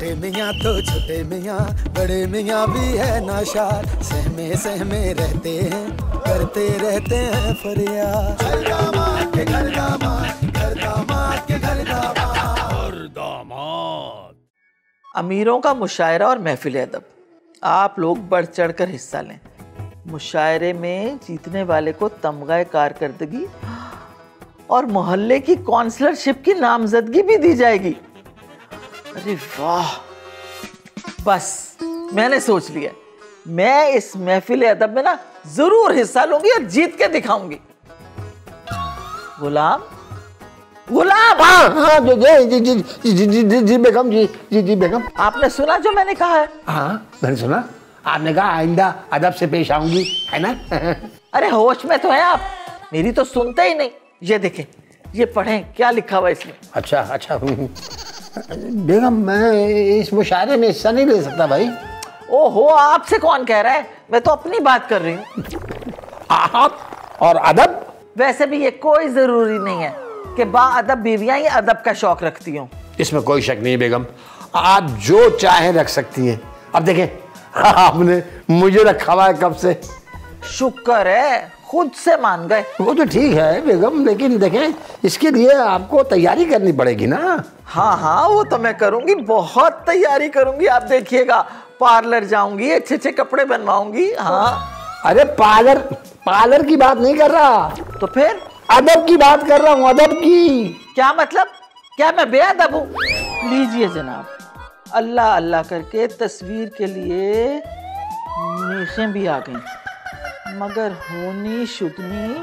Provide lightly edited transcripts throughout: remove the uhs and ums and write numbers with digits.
बड़े मियाँ तो छोटे मियाँ, बड़े मियाँ भी है नाशाद, सहमे सहमे रहते हैं, करते रहते हैं फरियाद। घर दामाद के घर दामाद, घर दामाद के घर दामाद, घर दामाद। अमीरों का मुशायरा और महफिल अदब, आप लोग बढ़ चढ़ कर हिस्सा लें। मुशायरे में जीतने वाले को तमगा कारकर्दगी और मोहल्ले की काउंसलरशिप की नामजदगी भी दी जाएगी। अरे वाह, बस मैंने सोच लिया, मैं इस महफिल अदब में ना जरूर हिस्सा लूंगी और जीत के दिखाऊंगी। गुलाम, गुलाम। हाँ जी बेगम, जी बेगम। आपने सुना जो मैंने कहा है? हाँ मैंने सुना, आपने कहा आइंदा अदब से पेश आऊंगी, है ना? अरे होश में तो है आप, मेरी तो सुनते ही नहीं। ये देखें, ये पढ़ें क्या लिखा हुआ इसमें। अच्छा बेगम, मैं इस मुशायरे में हिस्सा नहीं ले सकता भाई। ओहो, आपसे कौन कह रहा है, मैं तो अपनी बात कर रही हूँ। आप और अदब? वैसे भी ये कोई जरूरी नहीं है कि बाअदब बीवियां ही अदब का शौक रखती हों। इसमें कोई शक नहीं बेगम, आप जो चाहे रख सकती हैं। अब देखें, आपने मुझे रखा हुआ है कब से। शुक्र है खुद से मान गए। वो तो ठीक है बेगम, लेकिन देखें इसके लिए आपको तैयारी करनी पड़ेगी ना। हाँ, वो तो मैं करूंगी, बहुत तैयारी करूंगी। आप देखिएगा, पार्लर जाऊंगी, अच्छे अच्छे कपड़े बनवाऊंगी। हाँ। अरे पार्लर की बात नहीं कर रहा, तो फिर अदब की बात कर रहा हूँ, अदब की। क्या मतलब? क्या मैं बेअदब हूँ? लीजिए जनाब, अल्लाह अल्लाह करके तस्वीर के लिए मीखें भी आ गई, मगर होनी शुदनी।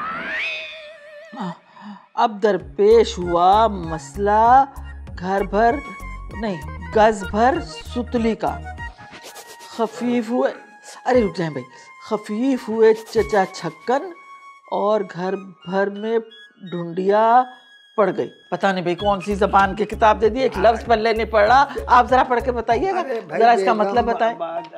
अब दरपेश हुआ मसला गज भर सुतली का। खफीफ हुए, अरे रुक जाए भाई, खफीफ हुए चचा छक्कन और घर भर में ढूंढिया पड़ गई। पता नहीं भाई कौन सी जबान की किताब दे दी, एक लफ्ज पल्ले नहीं पड़ रहा। आप जरा पढ़ के बताइएगा, जरा इसका मतलब बताएं।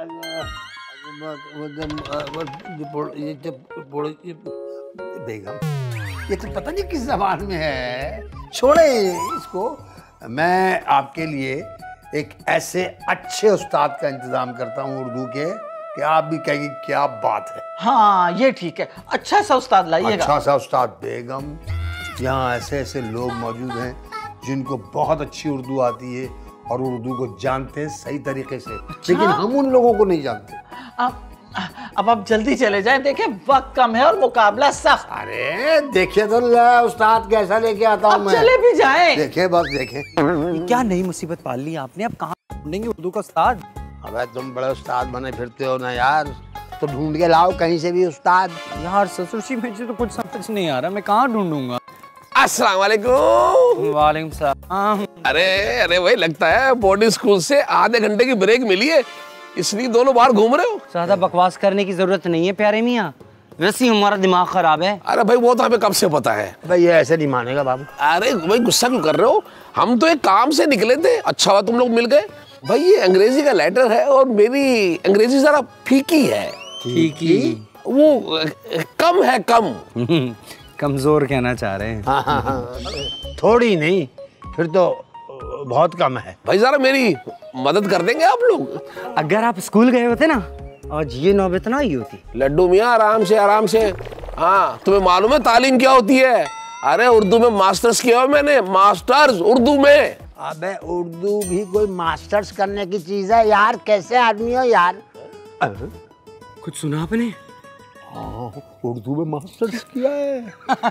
बेगम, ये तो पता नहीं किस जबान में है, छोड़े इसको। मैं आपके लिए एक ऐसे अच्छे उस्ताद का इंतजाम करता हूँ उर्दू के, कि आप भी कहेंगे क्या बात है। हाँ ये ठीक है, अच्छा सा उस्ताद लाइएगा। अच्छा सा उस्ताद बेगम, यहाँ ऐसे ऐसे लोग मौजूद हैं जिनको बहुत अच्छी उर्दू आती है और उर्दू को जानते हैं सही तरीके से। अच्छा? लेकिन हम उन लोगों को नहीं जानते। अब आप जल्दी चले जाएं, देखिए वक्त कम है और मुकाबला सख्त। अरे देखिए तो उस्ताद कैसा लेके आता हूँ मैं। चले भी जाएं। देखे बस देखे। क्या नई मुसीबत पाल ली आपने, अब कहाँ ढूंढेंगे उर्दू का उस्ताद? अबे तुम बड़े उस्ताद बने फिरते हो ना यार, तो ढूंढ के लाओ कहीं से भी उस्ताद। यार ससुर जी, मुझे तो कुछ समझ नहीं आ रहा, मैं कहाँ ढूंढूंगा? अस्सलाम वालेकुम। वालेकुम सलाम। अरे भाई, लगता है बोर्डिंग स्कूल से आधे घंटे की ब्रेक मिली है, इसलिए दोनों बाहर घूम रहे हो। ज्यादा बकवास करने की जरूरत नहीं है प्यारे मियाँ, वैसे ही हमारा दिमाग खराब है। अरे भाई वो तो हमें कब से पता है। भाई ये ऐसे नहीं मानेगा बाबू। अरे भाई गुस्सा क्यों कर रहे हो, हम तो एक काम से निकले थे, अच्छा हुआ तुम लोग मिल गए। भाई ये अंग्रेजी का लेटर है और मेरी अंग्रेजी जरा फीकी है। फीकी? वो कम है, कम। कमजोर कहना चाह रहे हैं। हाँ। थोड़ी नहीं, फिर तो बहुत कम है। भाई जरा मेरी मदद कर देंगे आप लोग? अगर आप स्कूल गए होते ना, आज ये नौबत ना आई होती। लड्डू मियाँ आराम से। हाँ, तुम्हें मालूम है तालीम क्या होती है? अरे उर्दू में मास्टर्स किया है मैंने, मास्टर्स उर्दू में। अबे उर्दू भी कोई मास्टर्स करने की चीज है यार, कैसे आदमी हो यार। कुछ सुना आपने? हाँ, उर्दू में मास्टर्स किया है।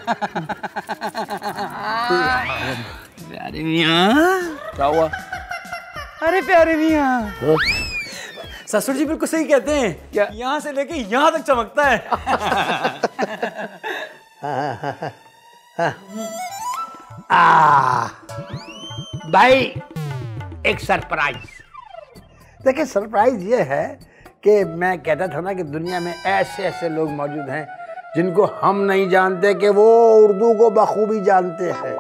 प्यारे मियाँ। क्या हुआ? अरे प्यारे मियाँ, ससुर जी बिल्कुल सही कहते हैं, क्या यहाँ से लेके यहाँ तक चमकता है। भाई एक सरप्राइज। देखिए सरप्राइज ये है कि मैं कहता था ना कि दुनिया में ऐसे ऐसे लोग मौजूद हैं जिनको हम नहीं जानते कि वो उर्दू को बखूबी जानते हैं।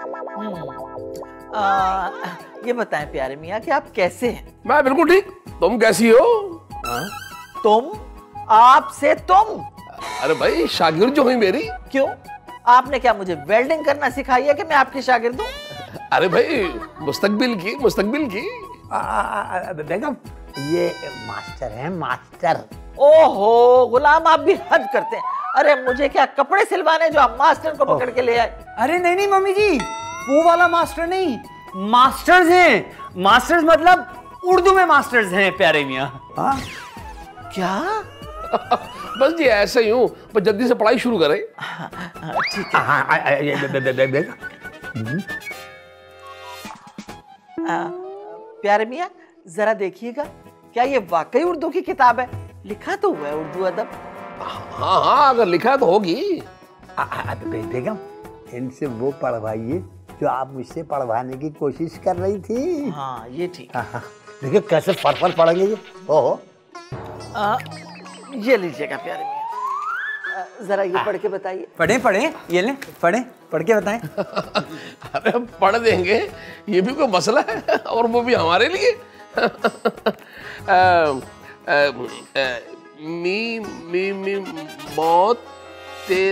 ये बताएं प्यारे मियाँ कि आप कैसे हैं? मैं बिल्कुल ठीक, तुम कैसी हो? तुम? आपसे तुम? अरे भाई शागिर्द जो हुई मेरी। क्यों, आपने क्या मुझे वेल्डिंग करना सिखाई है कि मैं आपकी शागिर्द हूँ? अरे भाई मुस्तकबिल की। बेगम, ये मास्टर हैं, मास्टर। ओहो गुलाम, आप भी हद करते हैं। अरे मुझे क्या कपड़े सिलवाने जो आप मास्टर को पकड़ के ले आए? अरे नहीं नहीं मम्मी जी, वो वाला मास्टर नहीं, मास्टर्स हैं। मास्टर्स मतलब उर्दू में मास्टर्स हैं प्यारे मियाँ। क्या? बस जी ऐसे ही हूँ, बस जल्दी से पढ़ाई शुरू करें। ठीक है। प्यारे मियाँ जरा देखिएगा, क्या ये वाकई उर्दू की किताब है? लिखा तो हुआ है उर्दू अदब। हाँ हाँ, अगर लिखा है तो होगी। बेगम, इनसे वो पढ़वाइए जो आप मुझसे पढ़वाने की कोशिश कर रही थी। हाँ ये ठीक। देखिए कैसे फट पढ़ेंगे ये। ओहो, ये लीजिएगा प्यारे मियाँ, जरा ये पढ़ के बताइए। पढ़े, ये लें, पढ़ के बताएं। अरे पढ़ देंगे, ये भी कोई मसला है, और वो भी हमारे लिए। मी मौत ते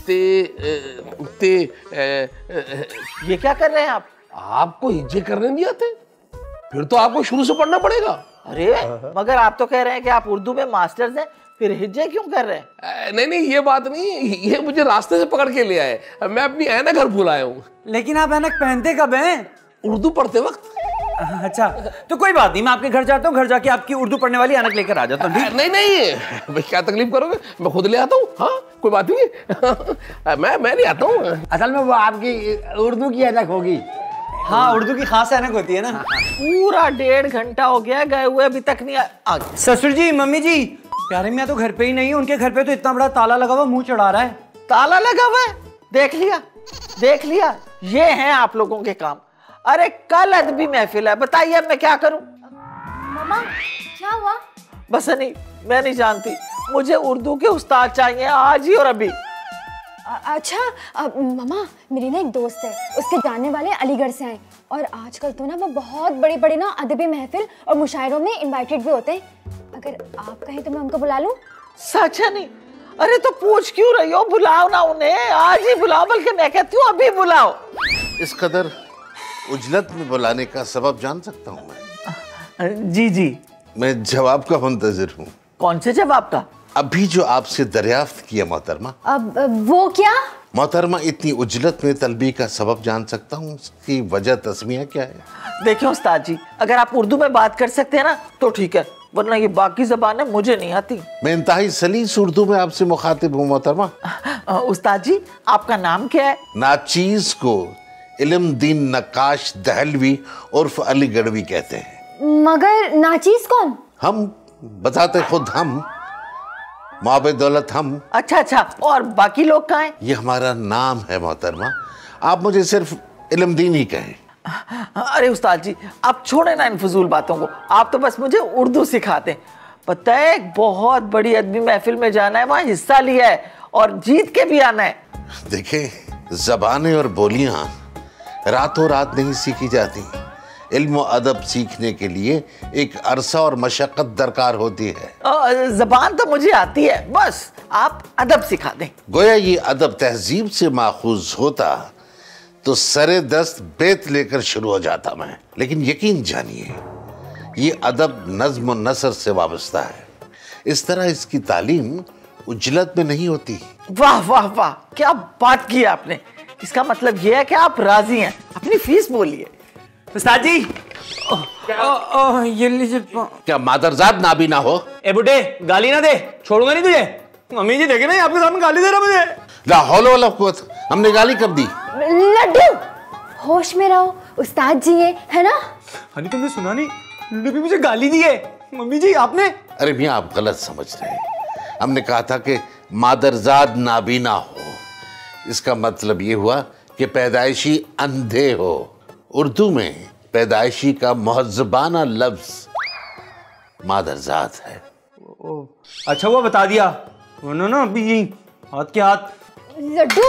ये क्या कर रहे हैं आप? आपको हिज्जे करने नहीं आते? फिर तो आपको शुरू से पढ़ना पड़ेगा। अरे मगर आप तो कह रहे हैं कि आप उर्दू में मास्टर्स हैं, फिर हिज्जे क्यों कर रहे हैं? नहीं ये बात नहीं, ये मुझे रास्ते से पकड़ के ले आए। मैं अपनी ऐनक घर भूल आया हूँ। लेकिन आप ऐनक पहनते कब हैं? उर्दू पढ़ते वक्त। अच्छा, तो कोई बात नहीं, मैं आपके घर जाता हूँ, घर जाके आपकी उर्दू पढ़ने वाली ऐनक लेकर आ जाता हूँ। नहीं भाई, क्या तकलीफ करोगे, मैं खुद ले आता हूँ। हाँ कोई बात नहीं। मैं नहीं आता हूँ। असल में वो आपकी उर्दू की ऐनक होगी। हाँ, उर्दू की खास ऐनक होती है ना। पूरा 1.5 घंटा हो गया गए हुए, अभी तक नहीं आ। ससुर जी, मम्मी जी, प्यारे मियाँ तो घर पे ही नहीं है। उनके घर पे तो इतना बड़ा ताला लगा हुआ, मुंह चढ़ा रहा है। ताला लगा हुआ है? देख लिया, ये हैं आप लोगों के काम। अरे कल अदबी महफिल है, बताइए अब मैं क्या करूं? मामा क्या हुआ? बस नहीं, मैं नहीं जानती, मुझे उर्दू के उस्ताद चाहिए आज ही और अभी। अच्छा मामा, मेरी ना एक दोस्त है, उसके जानने वाले अलीगढ़ से आए, और आजकल तो ना वो बहुत बड़ी बड़ी ना अदबी महफिल और मुशायरों में इनवाइटेड भी होते हैं। अगर आप कहें तो मैं उनको बुला लूं? सच है? नहीं, अरे तो पूछ क्यों रही हो? बुलाओ ना उन्हें, आज ही बुलाओ, बल्कि मैं कहती हूँ अभी बुलाओ। इस कदर उजलत में बुलाने का सबब जान सकता हूँ मैं? जी मैं जवाब का मुंतजिर हूँ। कौन से जवाब का? अभी जो आपसे दरियाफ्त किया मोहतरमा। अब वो क्या? मोहतरमा, इतनी उजलत में तलबी का सबब जान सकता हूँ, उसकी वजह तस्मिया क्या है? देखिए उस्ताद जी, अगर आप उर्दू में बात कर सकते हैं ना तो ठीक है, वरना ये बाकी ज़बानें मुझे नहीं आती। मैं इंतहाई सलीस उर्दू में आपसे मुखातिब हूँ मोहतरमा। उस्ताद जी, आपका नाम क्या है? नाचीज को इल्मदीन नक्काश दहलवी उर्फ अलीगढ़वी कहते हैं। मगर नाचीज कौन? हम बताते खुद हम, माबे दौलत हम। अच्छा, और बाकी लोग कहाँ हैं? ये हमारा नाम है मोहतरमा, आप मुझे सिर्फ इल्मदीन ही कहें। अरे उस्ताद जी, आप छोड़े ना इन फजूल बातों को, आप तो बस मुझे उर्दू सिखाते हैं। पता है, एक बहुत बड़ी अदबी महफिल में जाना है, वहाँ हिस्सा लिया है और जीत के भी आना है। देखें, ज़बानें और बोलियां रातों रात नहीं सीखी जाती। इल्म और अदब सीखने के लिए एक अरसा और मशक्क़त दरकार होती है। ज़बान तो मुझे आती है, बस आप अदब सिखा दें। गोया ये अदब तहजीब से माखूज होता तो सरे दस्त बेत लेकर शुरू हो जाता मैं। लेकिन यकीन जानिए, ये अदब नज़्म और नसर से वाबस्ता है। इस तरह इसकी तालीम उजलत में नहीं होती। वाह वाह वाह, क्या बात की आपने। इसका मतलब यह है कि आप राजी हैं। अपनी फीस बोलिए। उस्ताद जी, ये लीजिए। क्या मादरजाद नाबीना हो? ए बुड्ढे, गाली ना दे, छोड़ूंगा नहीं तुझे। मम्मी जी देखे ना, आपके सामने गाली दे रहा मुझे। ला हौल वला कुव्वत, हमने गाली कब दी? लड्डू, होश में रहो, उस्ताद जी है ना? हनी, तुमने सुना नहीं? लड्डू भी मुझे गाली दी है। मम्मी जी आपने? अरे मियाँ, आप गलत समझ रहे हैं। हमने कहा था कि मादरजाद नाबीना हो, इसका मतलब ये हुआ कि पैदाइशी अंधे हो। उर्दू में पैदाइशी का मुहज़्ज़बाना लफ्ज़ मादरजाद है। अच्छा हुआ बता दिया, वरना ना अभी यही हाथ के हाथ। लड्डू,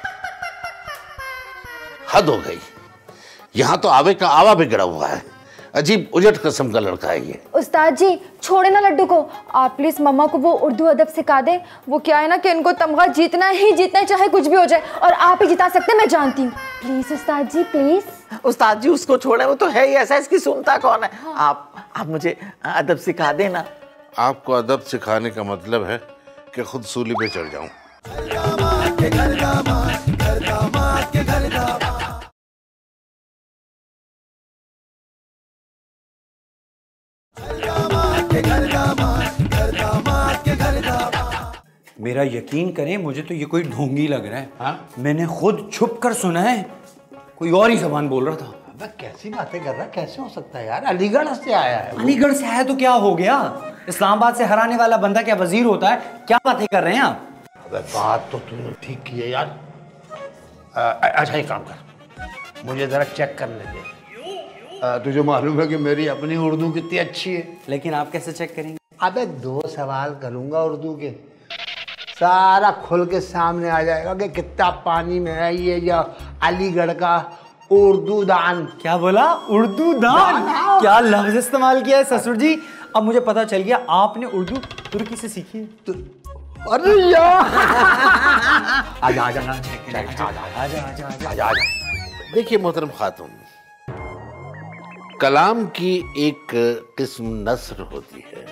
हद हो गई, यहां तो आवे का आवा बिगड़ा हुआ है। अजीब उजट किस्म का लड़का है ये। उस्ताद जी छोड़े ना लड्डू को, आप प्लीज मम्मा को वो उर्दू अदब सिखा दें। वो क्या है ना कि इनको तमगा जीतना ही जीतना है, चाहे कुछ भी हो जाए, और आप ही जिता सकते हैं, मैं जानती हूँ। Please Ustad ji please. उस्ताद जी उसको छोड़े, वो तो है ही ऐसा, इसकी सुनता कौन है। हाँ। आप मुझे अदब सिखा देना। आपको अदब सिखाने का मतलब है कि खुद सूली पे चढ़ जाऊं। मेरा यकीन करें, मुझे तो ये कोई ढोंगी लग रहा है। हाँ? मैंने खुद छुप कर सुना है, कोई और ही जबान बोल रहा था। अबे कैसी बातें कर रहा है, कैसे हो सकता है यार? अलीगढ़ से आया है। अलीगढ़ से आया तो क्या हो गया? इस्लामाबाद से हराने वाला बंदा क्या वजीर होता है? क्या बातें कर रहे हैं आप? अबे बात तो तूने ठीक की है यार। अच्छा एक काम कर, मुझे जरा चेक करने दे। तुझे मालूम है कि मेरी अपनी उर्दू कितनी अच्छी है। लेकिन आप कैसे चेक करेंगे? अबे 2 सवाल करूंगा उर्दू के, सारा खुल के सामने आ जाएगा कि कितना पानी में है ये या अलीगढ़ का उर्दू दान। क्या बोला? उर्दू दान? क्या लफ्ज इस्तेमाल किया है ससुर जी। अब मुझे पता चल गया आपने उर्दू तुर्की से सीखी है। अरे यार आजा आजा आजा। देखिए मोहतरम खातून, कलाम की एक किस्म नस्र होती है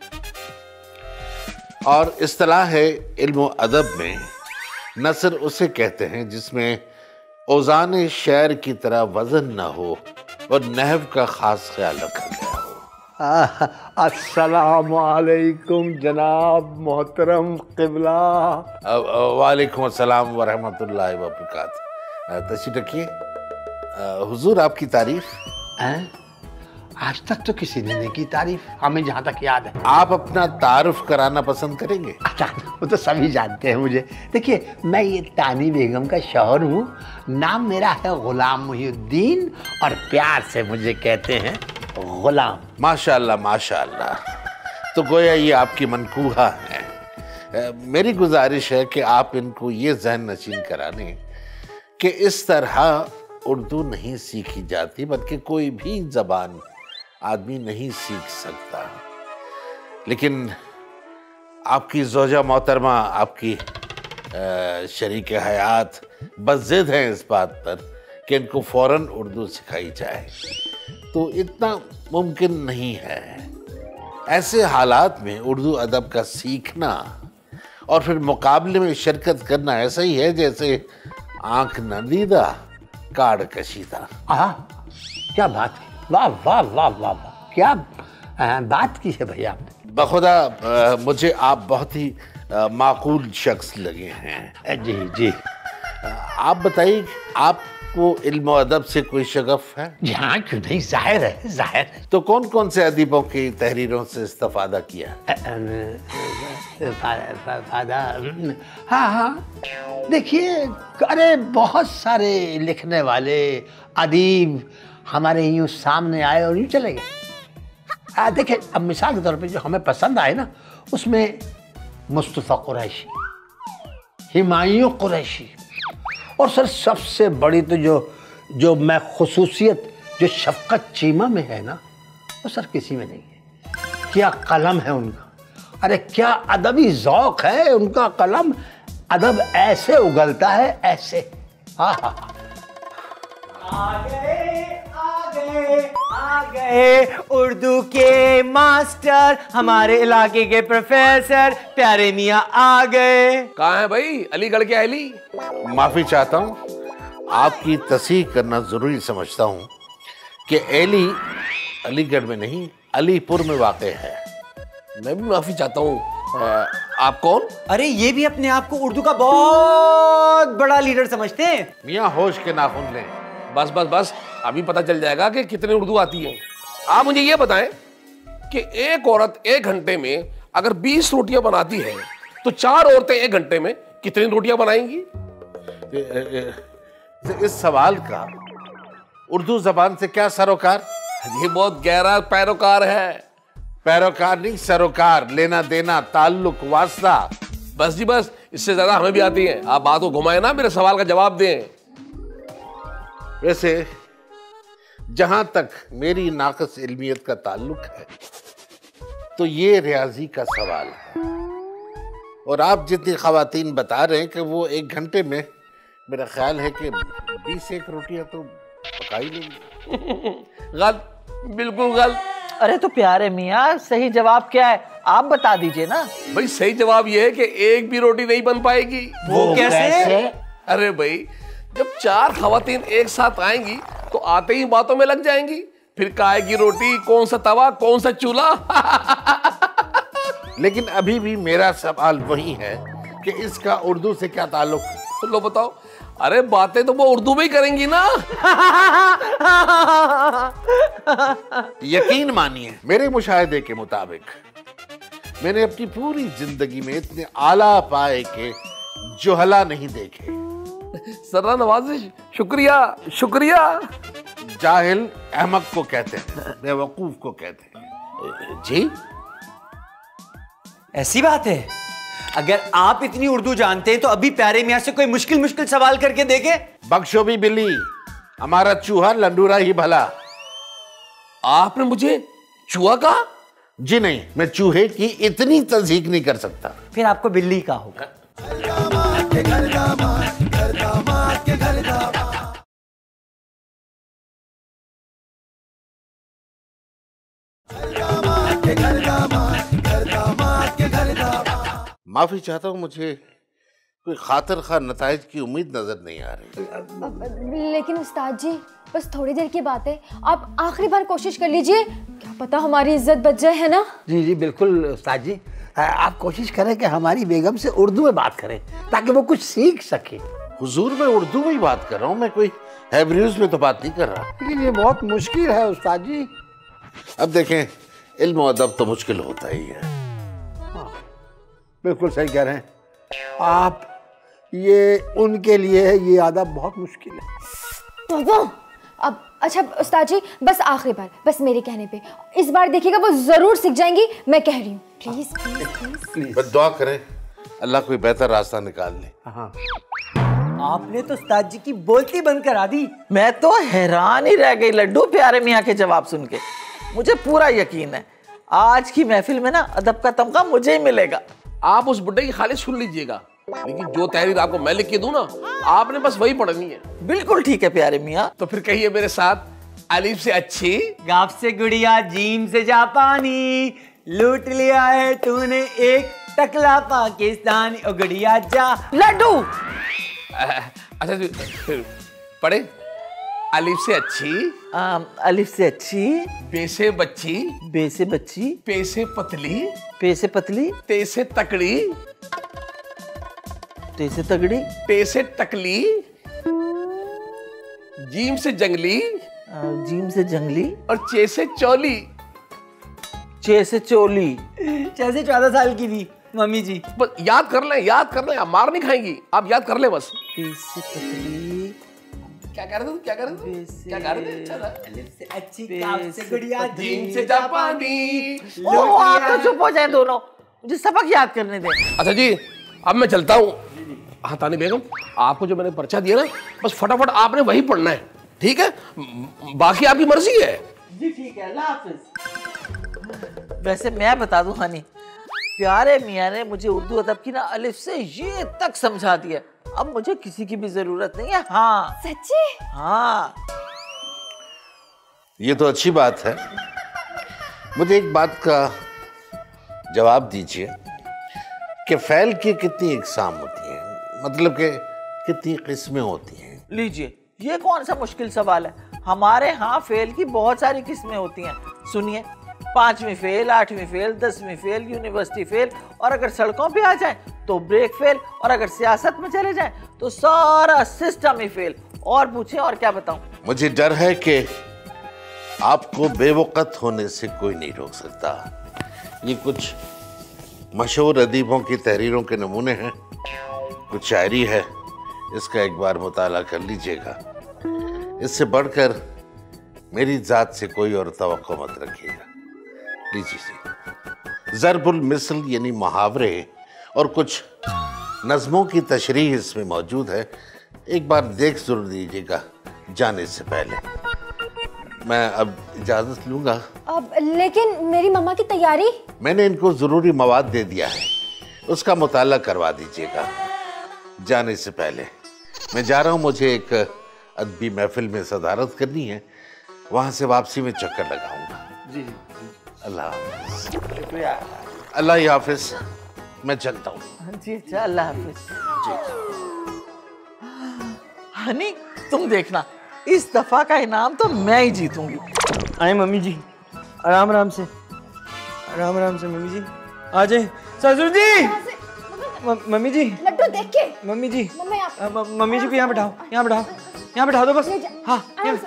और इस्तिलाह है इल्म अदब में नस्र उसे कहते हैं जिसमें औज़ान शेर की तरह वजन न हो और नहव का खास ख्याल रखा गया हो। अस्सलाम वालेकुम जनाब मोहतरम क़िबला। वालेकुम अस्सलाम व रहमतुल्लाहि व बरकातहू। तशरीफ रखिए। हुजूर आपकी तारीफ। आज तक तो किसी ने नहीं की तारीफ, हमें जहाँ तक याद है। आप अपना तारुफ कराना पसंद करेंगे? वो तो सभी जानते हैं मुझे। देखिए मैं ये तानी बेगम का शौहर हूँ, नाम मेरा है गुलाम मुहीउद्दीन और प्यार से मुझे कहते हैं गुलाम। माशाअल्लाह माशाअल्लाह, तो गोया ये आपकी मनकूहा है। मेरी गुजारिश है कि आप इनको ये ज़हन नशीन कराने कि इस तरह उर्दू नहीं सीखी जाती, बल्कि कोई भी ज़बान आदमी नहीं सीख सकता। लेकिन आपकी ज़ौजा मोहतरमा, आपकी शरीक हयात बस ज़िद हैं इस बात पर कि इनको फ़ौरन उर्दू सिखाई जाए, तो इतना मुमकिन नहीं है। ऐसे हालात में उर्दू अदब का सीखना और फिर मुकाबले में शिरकत करना ऐसा ही है जैसे आंख न दीदा कार्ड कशीदा। क्या बात है, वाह वाह वाह वाह, क्या बात की है भैया आपने। बखुदा मुझे आप बहुत ही माकूल शख्स लगे हैं। जी जी। आप बताइए, आपको इल्म अदब से कोई शगफ है? जी हाँ, क्यों नहीं, जाहिर है जाहिर है। तो कौन कौन से अदीबों की तहरीरों से इस्तेफादा किया? हाँ, देखिए, अरे बहुत सारे लिखने वाले अदीब हमारे यूँ सामने आए और यूँ चले गए। देखिए अब मिसाल के तौर पे जो हमें पसंद आए ना, उसमें मुस्तफ़ा कुरैशी, हुमायूं कुरैशी, और सर सबसे बड़ी तो जो मैं खुसूसियत जो शफ़क़त चीमा में है ना, वो सर किसी में नहीं है। क्या कलम है उनका, अरे क्या अदबी ज़ौक़ है उनका। कलम अदब ऐसे उगलता है, ऐसे। हाँ आ गए उर्दू के मास्टर, हमारे इलाके के प्रोफेसर, प्यारे मियाँ आ गए। कहाँ है भाई अलीगढ़ के अली? माफ़ी चाहता हूँ, आपकी तस्दीक करना ज़रूरी समझता हूँ कि एली अलीगढ़ में नहीं, अलीपुर में वाक़ है। मैं भी माफ़ी चाहता हूँ। आप कौन? अरे ये भी अपने आप को उर्दू का बहुत बड़ा लीडर समझते हैं। मियाँ होश के नाखून लें। बस बस बस, अभी पता चल जाएगा कि कितनी उर्दू आती है। आप मुझे ये बताएं कि एक औरत 1 घंटे में अगर 20 रोटियां बनाती है तो 4 औरतें 1 घंटे में कितनी रोटियां बनाएंगी? इस सवाल का उर्दू जबान से क्या सरोकार? ये बहुत गहरा पैरोकार है। पैरोकार नहीं, सरोकार, लेना देना, ताल्लुक, वास्ता। बस जी बस, इससे ज्यादा हमें भी आती है। आप बात को घुमाए ना, मेरे सवाल का जवाब दें। वैसे जहां तक मेरी नाक़िस इल्मियत का ताल्लुक है तो ये रियाजी का सवाल है। और आप जितनी ख़वातीन बता रहे हैं कि वो 1 घंटे में, मेरा ख्याल है कि 20 रोटियां तो पका ही लेंगे। गलत, बिल्कुल गलत। अरे तो प्यारे मियाँ, सही जवाब क्या है आप बता दीजिए ना। भाई सही जवाब ये है कि एक भी रोटी नहीं बन पाएगी। वो कैसे? अरे भाई, जब 4 ख़वातीन एक साथ आएंगी तो आते ही बातों में लग जाएंगी। फिर काहे की रोटी, कौन सा तवा, कौन सा चूल्हा। लेकिन अभी भी मेरा सवाल वही है कि इसका उर्दू से क्या ताल्लुक? तो लो बताओ। अरे बातें तो वो उर्दू में ही करेंगी ना। यकीन मानिए, मेरे मुशाहिदे के मुताबिक मैंने अपनी पूरी जिंदगी में इतने आला पाए के जुहला नहीं देखे। सर्रा नवाजिश, शुक्रिया शुक्रिया। जाहिल अहमक को कहते हैं, बेवकूफ को कहते हैं। जी ऐसी बात है? अगर आप इतनी उर्दू जानते हैं तो अभी प्यारे मियाँ से कोई मुश्किल सवाल करके देखे। बख्शो भी बिल्ली, हमारा चूहा लंडूरा ही भला। आपने मुझे चूहा कहा? जी नहीं, मैं चूहे की इतनी तज़हीक नहीं कर सकता। फिर आपको बिल्ली का होगा। माफी चाहता हूँ, मुझे कोई खातिर खा नताइज की उम्मीद नजर नहीं आ रही। लेकिन उस्ताद जी, बस थोड़ी देर की बात है, आप आखिरी बार कोशिश कर लीजिए, क्या पता हमारी इज्जत बच जाए, है ना? जी जी बिल्कुल उस्ताद जी, आप कोशिश करें कि हमारी बेगम से उर्दू में बात करें ताकि वो कुछ सीख सके। हुजूर, मैं उर्दू में ही बात कर रहा हूँ, मैं कोई हैब्रियूज में तो बात नहीं कर रहा। लेकिन ये बहुत मुश्किल है उस्ताद जी। अब देखें, इल्म और अदब तो मुश्किल होता ही है। बिल्कुल सही कह रहे हैं आप, ये उनके लिए ये अदब बहुत मुश्किल है। तो वो अब अच्छा उस्ताद जी, बस आखिरी बार, बस मेरे कहने पे इस बार देखिएगा, वो जरूर सीख जाएंगी, मैं कह रही हूँ। प्लीज प्लीज प्लीज प्लीज बस दुआ करें अल्लाह कोई बेहतर रास्ता निकाल ले। हाँ, आपने तो उस्ताद जी की बोलती बंद करा दी। मैं तो हैरान ही रह गई लड्डू प्यारे मियाँ के जवाब सुन के। मुझे पूरा यकीन है आज की महफिल में ना अदब का तमगा मुझे ही मिलेगा। आप उस बुड्ढे की खाली सुन लीजिएगा, लेकिन जो तहरीर आपको मैं लिख के दूं ना, आपने बस वही पढ़नी है। बिल्कुल ठीक है प्यारे मियाँ। तो फिर कहिए मेरे साथ, अलीफ से अच्छी, गाफ से गुड़िया, जीम से जापानी, लूट लिया है तूने एक टकला पाकिस्तानी। ओ गुड़िया जा। लड्डू अच्छा फिर पढ़े। अलीफ से अच्छी, अलिफ से अच्छी, बे से बच्ची, बे से बच्ची, पे से पतली, पे से पतली, ते से तकड़ी, ते से तगड़ी, टे से टकली, जीम से जंगली, जीम से जंगली, और चे से चौली। चे से चोली। जैसे 14 साल की थी मम्मी जी। बस याद कर लें, याद कर लें, आप मार नहीं खाएंगी, आप याद कर लें बस। पे से पतली, क्या कह रहे थे, क्या कह रहे थे, क्या कह रहे थे? अच्छा था। अलिफ से अच्छी, गाफ से गुड़िया, जीम से जापानी। ओ आप तो चुप हो जाए दोनों, मुझे सबक याद करने दें। अच्छा जी, अब मैं चलता हूँ। हाँ तानी बेगम, आपको जो मैंने पर्चा दिया ना, बस फटाफट आपने वही पढ़ना है, ठीक है? बाकी आपकी मर्जी है। जी ठीक है, अल्लाह हाफिज। वैसे मैं बता दूं हनी, प्यारे मियाँ ने मुझे उर्दू अदब की ना अलिफ से ये तक समझा दिया, अब मुझे किसी की भी जरूरत नहीं है। हाँ सच्ची? हाँ, ये तो अच्छी बात है। मुझे एक बात का जवाब दीजिए कि फ़ैल की कितनी इकसाम होती हैं, मतलब कि कितनी किस्में होती हैं? लीजिए, ये कौन सा मुश्किल सवाल है। हमारे यहाँ फेल की बहुत सारी किस्में होती हैं। सुनिए, 5वीं फेल, 8वीं फेल, 10वीं फेल, यूनिवर्सिटी फेल, और अगर सड़कों पे आ जाए तो ब्रेक फेल, और अगर सियासत में चले जाए तो सारा सिस्टम ही फेल। और पूछे, और क्या बताऊं? मुझे डर है कि आपको बेवकत होने से कोई नहीं रोक सकता। ये कुछ मशहूर अदीबों की तहरीरों के नमूने हैं, कुछ शायरी है, इसका एक बार मुताला कर लीजिएगा। इससे बढ़कर मेरी जात से कोई और तवक्को मत रखिएगा। लीजिए, ज़रबुल मिसल यानी मुहावरे और कुछ नज़मों की तशरीह इसमें मौजूद है, एक बार देख जरूर दीजिएगा जाने से पहले। मैं अब इजाजत लूंगा। अब लेकिन मेरी मम्मा की तैयारी? मैंने इनको जरूरी मवाद दे दिया है, उसका मुताला करवा दीजिएगा। जाने से पहले मैं जा रहा हूं, मुझे एक अदबी महफिल में सदारत करनी है, वहां से वापसी में चक्कर लगाऊंगा। जी अल्लाह हाफिज। शुक्रिया। अल्लाह ही हाफिज, मैं चलता हूँ। जी अच्छा, अल्लाह हाफिज। हनी तुम देखना, इस दफा का इनाम तो मैं ही जीतूंगी। आए मम्मी जी, आराम आराम से, आराम आराम से मम्मी जी। आ जाए ससुर जी। मम्मी जी, लड्डू देख के। मम्मी जी, मम्मी मम्मी जी को यहाँ बैठाओ, यहाँ बैठाओ, यहाँ बैठा दो बस। हाँ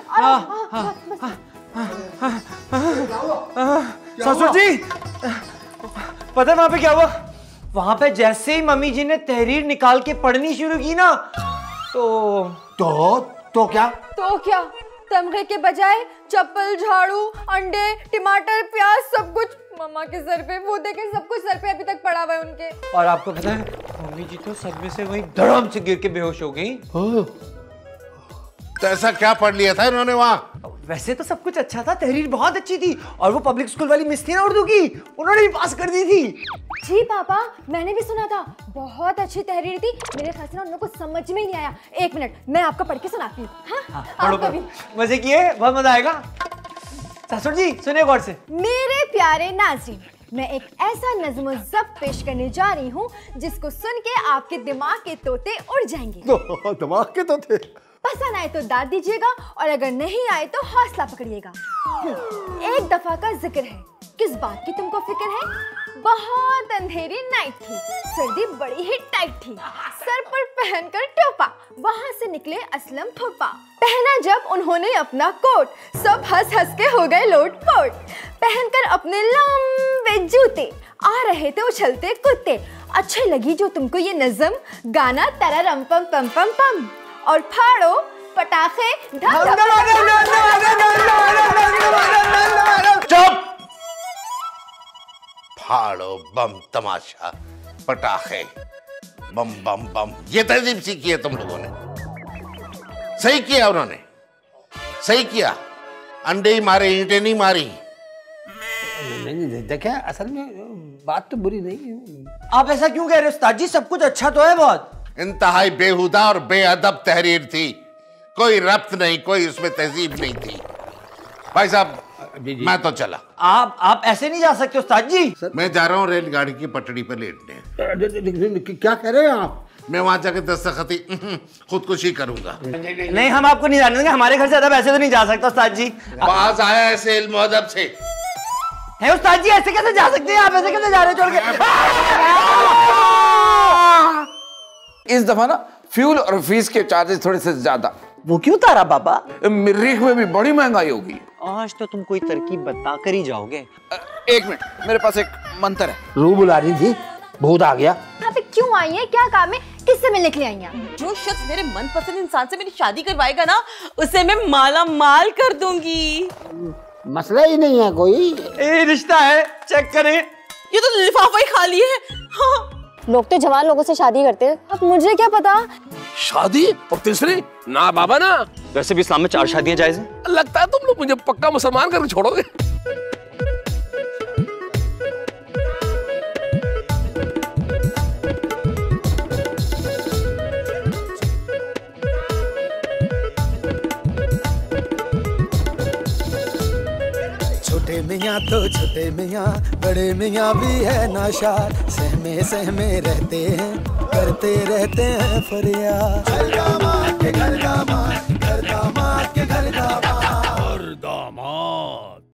ससुर जी, पता है वहां पे क्या हुआ? वहां पे जैसे ही मम्मी जी ने तहरीर निकाल के पढ़नी शुरू की ना, तो क्या? तो क्या, तमगे के बजाय चप्पल, झाड़ू, अंडे, टमाटर, प्याज सब कुछ मम्मा के सर पे, वो देखे सब कुछ सर पे अभी तक पड़ा हुआ है उनके। और आपको पता है मम्मी जी तो सदमे से वही धड़ाम से गिर के बेहोश हो गई। तो ऐसा क्या पढ़ लिया था इन्होंने वहाँ? वैसे तो सब कुछ अच्छा था, तहरीर बहुत अच्छी थी, और वो पब्लिक स्कूल वाली मिस थी ना उर्दू की, उन्होंने भी पास कर दी थी। जी पापा, मैंने भी सुना था, बहुत अच्छी तहरीर थी। मेरे ख्याल से ना उन लोगों को समझ में ही नहीं आया। एक मिनट, मैं आपको पढ़ के सुनाती हूँ। हाँ, आपको भी मजे किए, बहुत मजा आएगा। ससुर जी सुनिए गौर से। मेरे प्यारे नाज़रीन, मैं एक ऐसा नज़्म ज़ब्त पेश करने जा रही हूँ जिसको सुन के आपके दिमाग के तोते उड़ जाएंगे। दिमाग के तोते? पसंद आए तो दाद दीजिएगा और अगर नहीं आए तो हौसला पकड़िएगा। एक दफा का जिक्र है, किस बात की तुमको फिक्र है? बहुत अंधेरी नाइट थी, सर्दी बड़ी ही टाइट थी, सर पर पहनकर टोपा, वहां से निकले असलम फूफा। पहना जब उन्होंने अपना कोट, सब हंस हंस के हो गए लोट पोट। पहनकर अपने लंबे जूते आ रहे थे उछलते कुत्ते। अच्छी लगी जो तुमको ये नज़म, गाना तारा रम पम पम पम पम, और फाड़ो पटाखे चुप! फाड़ो बम तमाशा पटाखे बम बम बम, ये तहजीब सीखी है तुम लोगों ने। सही किया उन्होंने, सही किया। अंडे ही मारे, ईंटें नहीं मारी। नहीं देखा, असल में बात तो बुरी नहीं है। आप ऐसा क्यों कह रहे हो उस्ताद जी? सब कुछ अच्छा तो है बहुत। इंतहाई बेहुदा और बेअदब तहरीर थी, कोई रब्त नहीं, कोई उसमें तहजीब नहीं थी। भाई साहब मैं तो चला। आप ऐसे नहीं जा सकते उस्ताद जी। मैं जा रहा हूँ रेलगाड़ी की पटड़ी पर लेटने। क्या कह रहे हैं आप? मैं वहां जाके दस्तखती खुदकुशी करूंगा। नहीं, हम आपको नहीं जाने देंगे, हमारे घर से ज्यादा पैसे तो नहीं जा सकता उस्ताद जी। पास आया ऐसे इल्म अदब से। है उस्ताद जी, ऐसे कैसे जा सकते हैं आप? ऐसे कैसे जा रहे छोड़ के? इस दफा ना फ्यूल और फीस के चार्जेस थोड़े से ज्यादा। वो क्यों तारा बाबा? मरीख में भी बड़ी महंगाई होगी। आज तो तुम कोई तरकीब बता कर ही जाओगे। एक मिनट, मेरे पास एक मंत्र है। रू बुला रही थी, भूत आ गया। यहाँ पे क्यों आई है, क्या काम है, किससे मिलने के लिए आई हैं? जो शख्स मेरे मनपसंद इंसान से मेरी शादी करवाएगा ना, उसे मैं माला माल कर दूंगी। मसला ही नहीं है कोई। रिश्ता है, चेक करें। ये तो लिफाफा ही खाली है। हाँ। लोग तो जवान लोगों से शादी करते हैं, अब मुझे क्या पता। शादी और तीसरी ना बाबा ना। वैसे भी इस्लाम में 4 शादियां जायज हैं। लगता है तुम लोग मुझे पक्का मुसलमान करके छोड़ोगे। छोटे मियाँ तो छोटे मियाँ, बड़े मियाँ भी है नाशाद, सहमे सहमे रहते हैं, करते रहते हैं फरियाद।